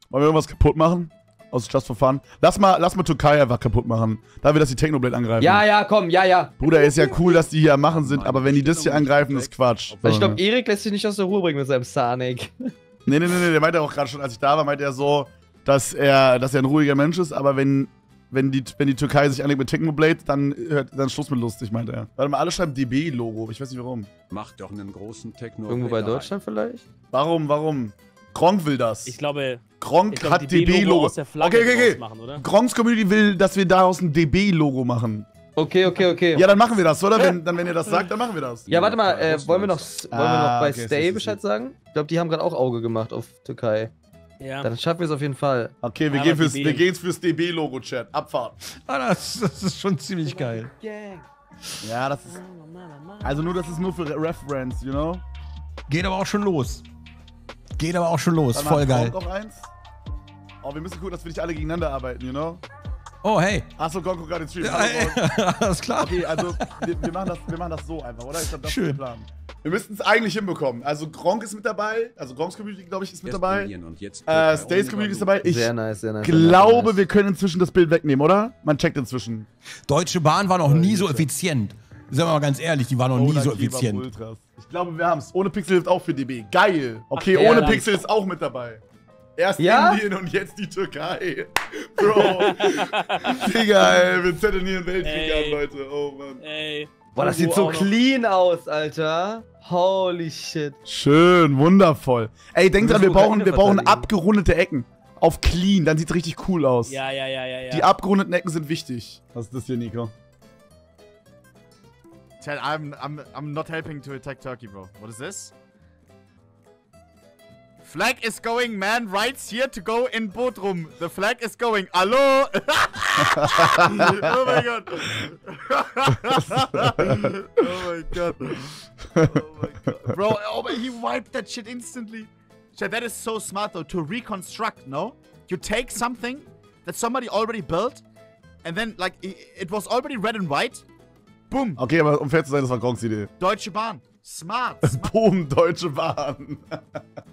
Wollen wir irgendwas kaputt machen? Aus Just for Fun. Lass mal Türkei einfach kaputt machen. Da wir das die Technoblade angreifen. Ja, komm, ja. Bruder, ist ja cool, dass die hier am Machen sind, aber wenn die das hier angreifen, ist Quatsch. Weil ich glaube, Erik lässt sich nicht aus der Ruhe bringen mit seinem Sonic. Nee, der meinte auch gerade schon, als ich da war, meinte er so, dass er ein ruhiger Mensch ist, aber wenn die Türkei sich anlegt mit Technoblade, dann Schluss mit lustig, meinte er. Warte mal, alle schreiben DB-Logo, ich weiß nicht warum. Macht doch einen großen Techno. Irgendwo bei Deutschland vielleicht? Warum? Gronk will das. Ich glaube, Gronk hat DB-Logo. Okay. Machen, oder? Gronks Community will, dass wir daraus ein DB-Logo machen. Okay. Ja, dann machen wir das, oder? Wenn ihr das sagt, dann machen wir das. Ja, warte mal, wollen wir noch bei okay, Stay Bescheid sagen? Ich glaube, die haben gerade auch Auge gemacht auf Türkei. Ja. Dann schaffen wir es auf jeden Fall. Okay, wir gehen fürs DB-Logo, Chat. Abfahrt. Das ist schon ziemlich geil. Ja, das ist... Also das ist nur für Reference, you know? Geht aber auch schon los. Voll geil. Noch eins. Oh, wir müssen gucken, dass wir nicht alle gegeneinander arbeiten, you know? Oh, hey. Achso, Gronk guckt gerade den Stream. Alles klar. Okay, also wir machen das so einfach, oder? Ich glaube, das Schön. ist der Plan. Wir müssten es eigentlich hinbekommen. Also Gronk ist mit dabei, also Gronks Community, glaube ich, ist mit dabei. Stays Community ist dabei. Ich sehr nice. glaube, wir können inzwischen das Bild wegnehmen, oder? Man checkt inzwischen. Deutsche Bahn war noch nie so effizient. Sagen wir mal ganz ehrlich, die war noch nie so effizient. Ultras. Ich glaube, wir haben es. Ohne Pixel hilft auch für DB. Geil. Okay, Ach, ohne Pixel ist auch mit dabei. Erst Indien und jetzt die Türkei. Bro. Digga, ey, wir zetteln hier einen Weltkrieg an, Leute. Oh, Mann. Ey. Boah, das sieht so clean aus, Alter. Holy shit. Schön, wundervoll. Ey, denk dran, wir brauchen abgerundete Ecken. Auf clean, dann sieht's richtig cool aus. Ja. Die abgerundeten Ecken sind wichtig. Was ist das hier, Nico? Tell, I'm not helping to attack Turkey, bro. What is this? Flag is going, man. Rights here to go in Bodrum. The flag is going. Hallo? Oh mein Gott. Oh mein Gott. Bro, he wiped that shit instantly. Chat, that is so smart though, to reconstruct, no? You take something that somebody already built, and then, like, it was already red and white. Boom. Okay, aber um fair zu sein, das war Gronks Idee. Deutsche Bahn. Smart. Boom, Deutsche Bahn.